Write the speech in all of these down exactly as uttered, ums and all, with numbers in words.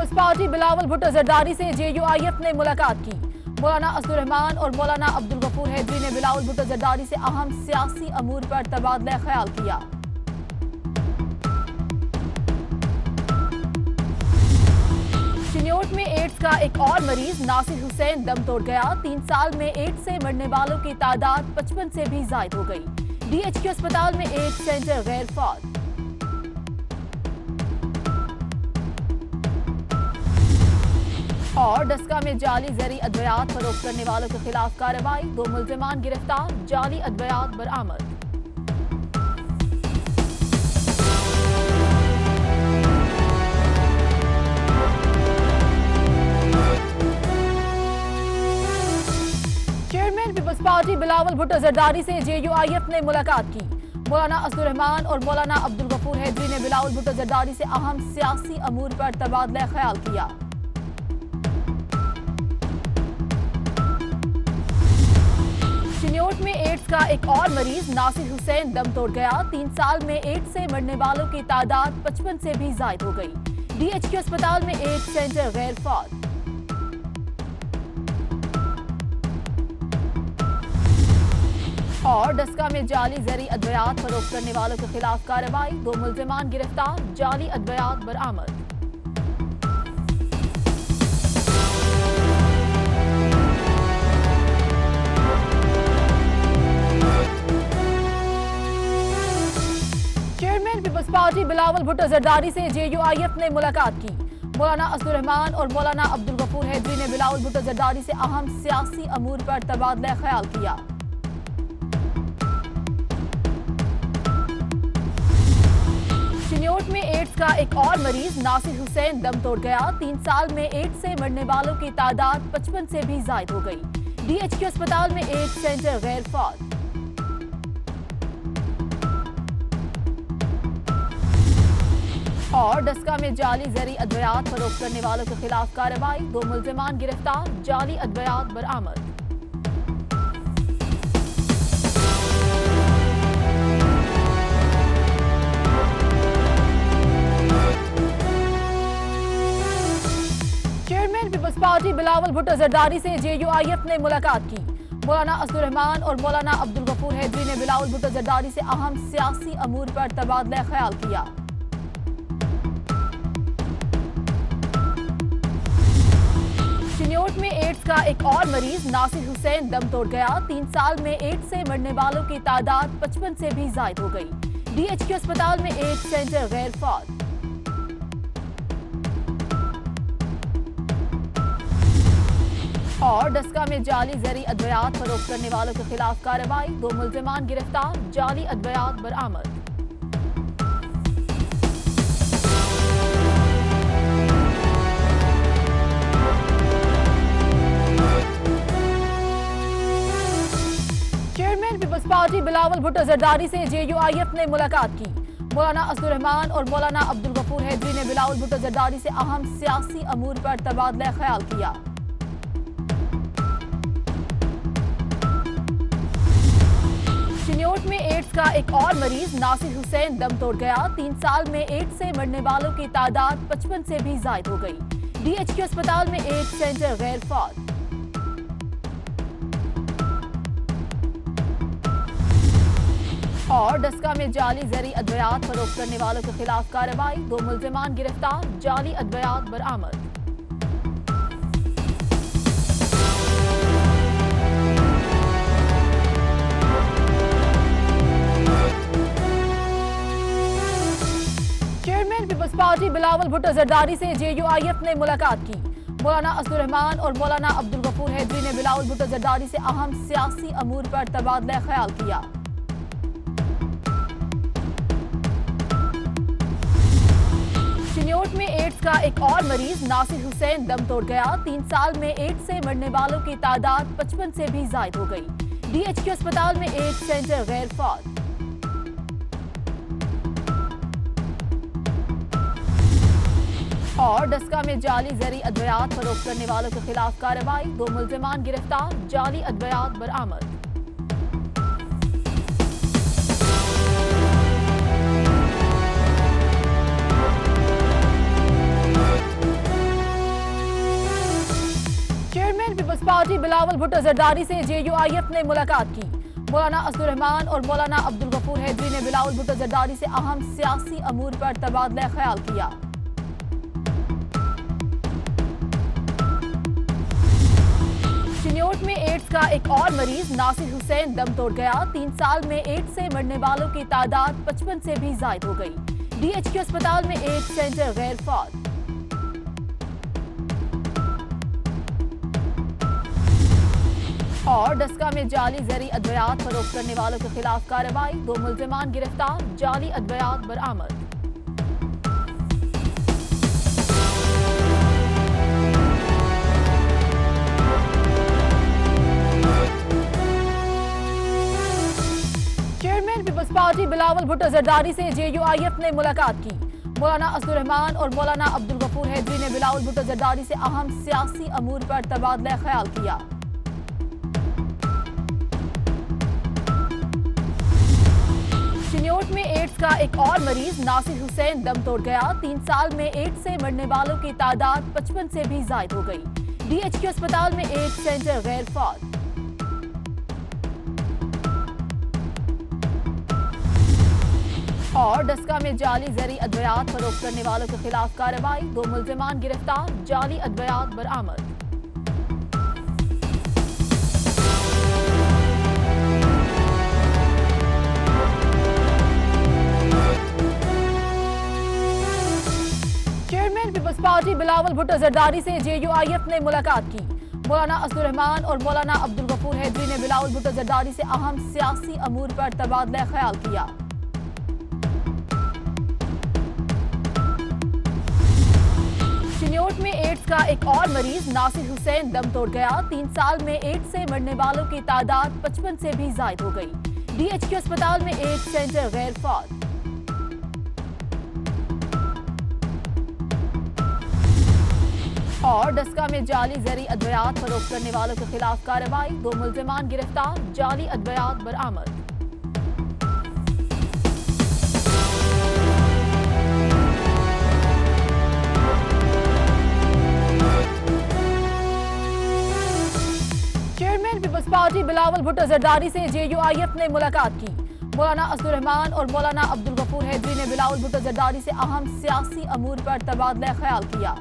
Peoples Party Bilawal Bhutto Zardari से J you I F ने मुलाकात की। मौलाना असदुर्रहमान और मौलाना अब्दुल गफूर हैदरी ने बिलावल भुट्टो जरदारी से अहम सियासी अमूर पर तबादला ख्याल किया। चिन्योट में एड्स का एक और मरीज नासिर हुसैन दम तोड़ गया। तीन साल में एड्स से मरने वालों की तादाद पचपन से भी जायद हो गई। डी एच क्यू अस्पताल में एड्स सेंटर गैर फाल। और डस्का में जाली जरी अद्वियात फरोख्त करने वालों के खिलाफ कार्रवाई। दो मुल्जिमान गिरफ्तार, जाली अद्वियात बरामद। Chairman Peoples Party Bilawal Bhutto Zardari से जे यू आई एफ ने मुलाकात की। मौलाना असदुर्रहमान और मौलाना अब्दुल गफूर हैदरी ने बिलावल भुट्टो जरदारी से अहम सियासी अमूर पर तबादला ख्याल किया। चिन्योट में एड्स का एक और मरीज नासिर हुसैन दम तोड़ गया। तीन साल में एड्स से मरने वालों की तादाद पचपन से भी जायद हो गई। डी एच क्यू अस्पताल में एड्स सेंटर गैर फाल। और डस्का में जाली जरी अद्वियात फरोख्त करने वालों के खिलाफ कार्रवाई। दो मुल्जिमान गिरफ्तार, जाली अद्वियात बरामद। Chairman Peoples Party Bilawal Bhutto Zardari से जे यू आई एफ ने मुलाकात की। मौलाना असदुर्रहमान और मौलाना अब्दुल गफूर हैदरी ने बिलावल भुट्टो जरदारी से अहम सियासी अमूर पर तबादला ख्याल किया। चिन्योट में एड्स का एक और मरीज नासिर हुसैन दम तोड़ गया। तीन साल में एड्स से मरने वालों की तादाद पचपन से भी जायद हो गई। डी एच क्यू अस्पताल में एड्स सेंटर गैर फाल। और डस्का में जाली जरी अद्वियात फरोख्त करने वालों के खिलाफ कार्रवाई। दो मुल्जिमान गिरफ्तार, जाली अद्वियात बरामद। Chairman Peoples Party Bilawal Bhutto Zardari से जे यू आई एफ ने मुलाकात की। मौलाना असदुर्रहमान और मौलाना अब्दुल गफूर हैदरी ने बिलावल भुट्टो जरदारी से अहम सियासी अमूर पर तबादला ख्याल किया। चिन्योट में एड्स का एक और मरीज नासिर हुसैन दम तोड़ गया। तीन साल में एड्स से मरने वालों की तादाद पचपन से भी जायद हो गई। डी एच क्यू अस्पताल में एड्स सेंटर गैर फाल। और डस्का में जाली जरी अद्वियात फरोख्त करने वालों के खिलाफ कार्रवाई। दो मुल्जिमान गिरफ्तार, जाली अद्वियात बरामद। Chairman Peoples Party Bilawal Bhutto Zardari से जे यू आई एफ ने मुलाकात की। मौलाना असदुर्रहमान और मौलाना अब्दुल गफूर हैदरी ने बिलावल भुट्टो जरदारी से अहम सियासी अमूर पर तबादला ख्याल किया। चिन्योट में एड्स का एक और मरीज नासिर हुसैन दम तोड़ गया। तीन साल में एड्स से मरने वालों की तादाद पचपन से भी जायद हो गई। डी एच क्यू अस्पताल में एड्स सेंटर गैर फाल। और डस्का में जाली जरी अद्वियात फरोख्त करने वालों के खिलाफ कार्रवाई। दो मुल्जिमान गिरफ्तार, जाली अद्वियात बरामद। Chairman Peoples Party Bilawal Bhutto Zardari से जे यू आई एफ ने मुलाकात की। मौलाना असदुर्रहमान और मौलाना अब्दुल गफूर हैदरी ने बिलावल भुट्टो जरदारी से अहम सियासी अमूर पर तबादला ख्याल किया। चिन्योट में एड्स का एक और मरीज नासिर हुसैन दम तोड़ गया। तीन साल में एड्स से मरने वालों की तादाद पचपन से भी जायद हो गई। डी एच क्यू अस्पताल में एड्स सेंटर गैर फाल। और डस्का में जाली जरी अद्वियात फरोख्त करने वालों के खिलाफ कार्रवाई। दो मुल्जिमान गिरफ्तार, जाली अद्वियात बरामद। बिलावल भुट्टो जरदारी से जे यू आई एफ ने मुलाकात की। मौलाना असदुर्रहमान और मौलाना अब्दुल गफूर हैदरी ने बिलावल भुट्टो जरदारी से अहम सियासी अमूर पर तबादला ख्याल किया। चिन्योट में एड्स का एक और मरीज नासिर हुसैन दम तोड़ गया। तीन साल में एड्स से मरने वालों की तादाद पचपन से भी जायद हो गई। डी एच क्यू अस्पताल में एड्स सेंटर गैर फाल। और डस्का में जाली जरी अद्वियात फरोख्त करने वालों के खिलाफ कार्रवाई। दो मुल्जिमान गिरफ्तार, जाली अद्वियात बरामद। Chairman Peoples Party Bilawal Bhutto Zardari से जे यू आई एफ ने मुलाकात की। मौलाना असदुर्रहमान और मौलाना अब्दुल गफूर हैदरी ने बिलावल भुट्टो जरदारी से अहम सियासी अमूर पर तबादला ख्याल किया। चिन्योट में एड्स का एक और मरीज नासिर हुसैन दम तोड़ गया। तीन साल में एड्स से मरने वालों की तादाद पचपन से भी जायद हो गई। डी एच क्यू अस्पताल में एड्स सेंटर गैर फाल। और डस्का में जाली जरी अद्वियात फरोख्त करने वालों के खिलाफ कार्रवाई। दो मुल्जिमान गिरफ्तार, जाली अद्वियात बरामद। Chairman Peoples Party Bilawal Bhutto Zardari से जे यू आई एफ ने मुलाकात की। मौलाना असदुर्रहमान और मौलाना अब्दुल गफूर हैदरी ने बिलावल भुट्टो जरदारी से अहम सियासी अमूर पर तबादला ख्याल किया। चिन्योट में एड्स का एक और मरीज नासिर हुसैन दम तोड़ गया। तीन साल में एड्स से मरने वालों की तादाद पचपन से भी जायद हो गई। डी एच क्यू अस्पताल में एड्स सेंटर गैर फाल। और डस्का में जाली जरी अद्वियात फरोख्त करने वालों के खिलाफ कार्रवाई। दो मुल्जिमान गिरफ्तार, जाली अद्वियात बरामद। Chairman Peoples Party Bilawal Bhutto Zardari से जे यू आई एफ ने मुलाकात की। मौलाना असदुर्रहमान और मौलाना अब्दुल गफूर हैदरी ने बिलावल भुट्टो जरदारी से अहम सियासी अमूर पर तबादला ख्याल किया।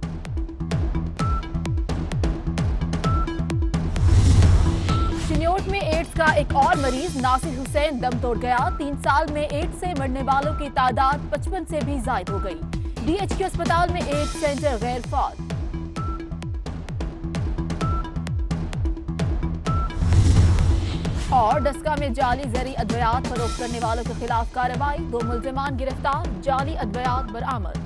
चिन्योट में एड्स का एक और मरीज नासिर हुसैन दम तोड़ गया। तीन साल में एड्स से मरने वालों की तादाद पचपन से भी जायद हो गई। डी एच क्यू अस्पताल में एड्स सेंटर गैर फाल। और डस्का में जाली जरी अद्वियात फरोख्त करने वालों के खिलाफ कार्रवाई। दो मुल्जिमान गिरफ्तार, जाली अद्वियात बरामद।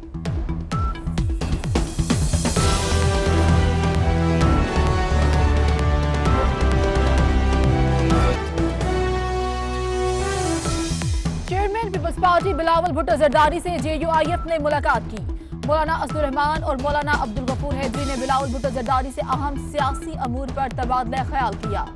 Chairman Peoples Party Bilawal Bhutto Zardari से जे यू आई एफ ने मुलाकात की। मौलाना असदुर्रहमान और मौलाना अब्दुल गफूर हैदरी ने बिलावल भुट्टो जरदारी से अहम सियासी अमूर पर तबादला ख्याल किया।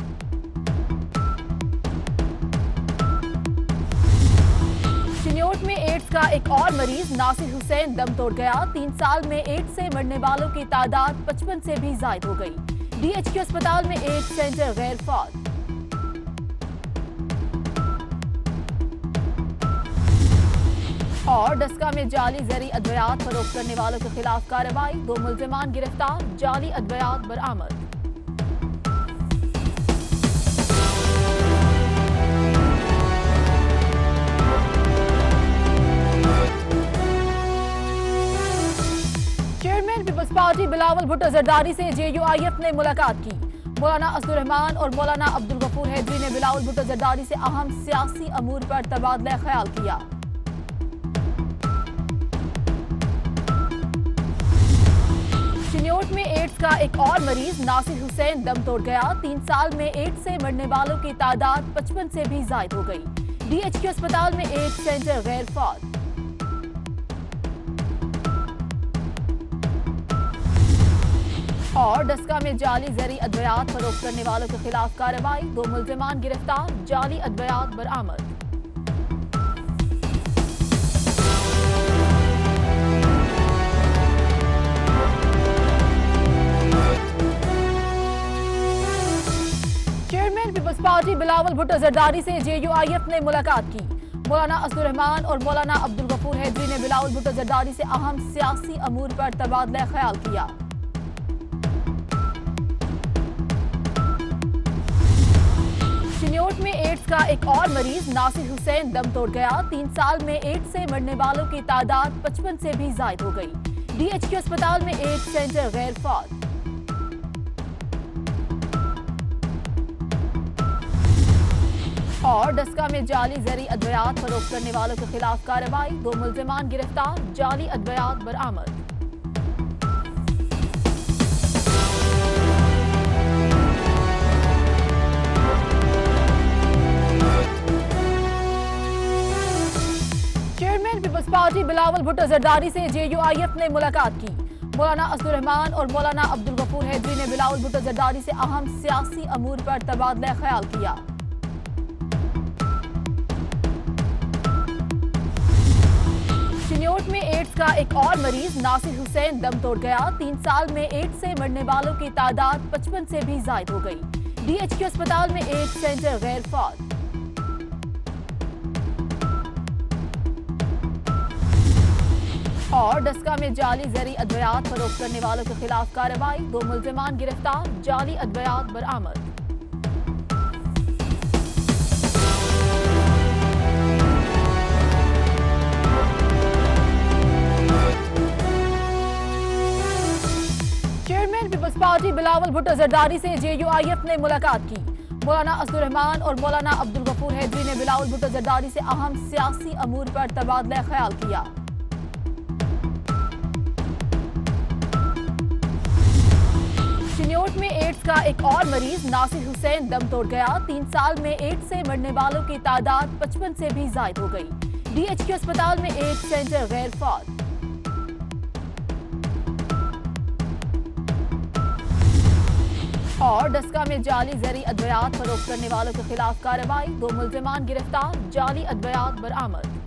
चिन्योट में एड्स का एक और मरीज नासिर हुसैन दम तोड़ गया। तीन साल में एड्स से मरने वालों की तादाद पचपन से भी जायद हो गई। डी एच क्यू अस्पताल में एड्स सेंटर गैर फाल। और डस्का में जाली जरी अद्वियात फरोख्त करने वालों के खिलाफ कार्रवाई। दो मुल्जिमान गिरफ्तार, जाली अद्वियात बरामद। Chairman Peoples Party Bilawal Bhutto Zardari से जे यू आई एफ ने मुलाकात की। मौलाना असदुर्रहमान और मौलाना अब्दुल गफूर हैदरी ने बिलावल भुट्टो जरदारी से अहम सियासी अमूर पर तबादला ख्याल किया। चिन्योट में एड्स का एक और मरीज नासिर हुसैन दम तोड़ गया। तीन साल में एड्स से मरने वालों की तादाद पचपन से भी जायद हो गई। डी एच क्यू अस्पताल में एड्स सेंटर गैर फाल। और डस्का में जाली जरी अद्वियात फरोख्त करने वालों के खिलाफ कार्रवाई। दो मुल्जिमान गिरफ्तार, जाली अद्वियात बरामद। पार्टी बिलावल भुट्टो जरदारी से जे यू आई एफ ने मुलाकात की। मौलाना असदुर्रहमान और मौलाना अब्दुल गफूर हैदरी ने बिलावल भुट्टो जरदारी से अहम सियासी अमूर पर तबादला ख्याल किया। चिन्योट में एड्स का एक और मरीज नासिर हुसैन दम तोड़ गया। तीन साल में एड्स से मरने वालों की तादाद पचपन से भी जायद हो गई। डी एच क्यू अस्पताल में एड्स सेंटर गैर फाल। और डस्का में जाली जरी अद्वियात फरोख्त करने वालों के खिलाफ कार्रवाई। दो मुल्जिमान गिरफ्तार, जाली अद्वियात बरामद। Chairman Peoples Party Bilawal Bhutto Zardari से जे यू आई एफ ने मुलाकात की। मौलाना असदुर्रहमान और मौलाना अब्दुल गफूर हैदरी ने बिलावल भुट्टो जरदारी से अहम सियासी अमूर पर तबादला ख्याल किया। चिन्योट में एड्स का एक और मरीज नासिर हुसैन दम तोड़ गया। तीन साल में एड्स से मरने वालों की तादाद पचपन से भी जायद हो गई। डी एच क्यू अस्पताल में एड्स सेंटर गैर फाल। और डस्का में जाली जरी अद्वियात फरोख्त करने वालों के खिलाफ कार्रवाई। दो मुल्जिमान गिरफ्तार, जाली अद्वियात बरामद। Chairman Peoples Party Bilawal Bhutto Zardari से जे यू आई एफ ने मुलाकात की। मौलाना असदुर्रहमान और मौलाना अब्दुल गफूर हैदरी ने बिलावल भुट्टो जरदारी से अहम सियासी अमूर पर तबादला ख्याल किया। चिन्योट में एड्स का एक और मरीज नासिर हुसैन दम तोड़ गया। तीन साल में एड्स से मरने वालों की तादाद पचपन से भी जायद हो गई। डी एच क्यू अस्पताल में एड्स सेंटर गैर फाल। और डस्का में जाली जरी अद्वियात फरोख्त करने वालों के खिलाफ कार्रवाई। दो मुल्जिमान गिरफ्तार, जाली अद्वियात बरामद।